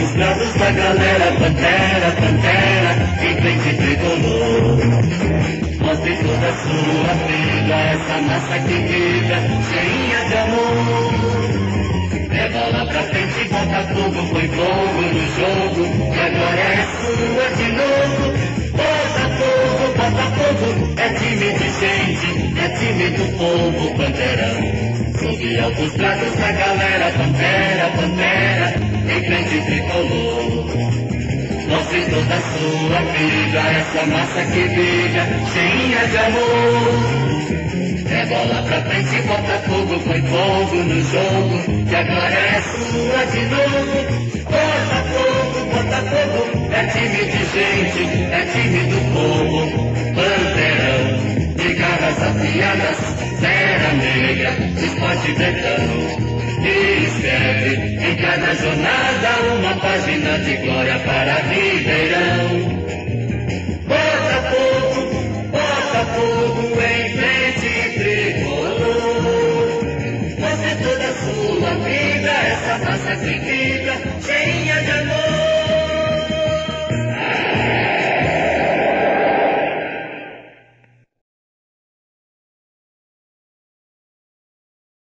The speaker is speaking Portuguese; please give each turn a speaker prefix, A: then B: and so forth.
A: os braços da galera, pantera, pantera, em frente tricolor. Mostre toda a sua vida, essa massa que vibra, cheinha de amor. É bola pra frente, bota fogo, põe fogo no jogo, e agora é sua de novo. Bota fogo, é time de gente, é time do povo, Bandeirão. Sob altos braços da galera, pantera, pantera, em frente tricolor. Mostre toda a sua vida, essa massa que brilha, cheinha de amor. É bola pra frente, bota fogo, põe fogo no jogo, que agora é sua de novo. Bota fogo, é time de gente, é time do povo, Bandeirão. De garras afiadas, terra negra, esporte betão. E escreve em cada jornada uma página de glória para viver.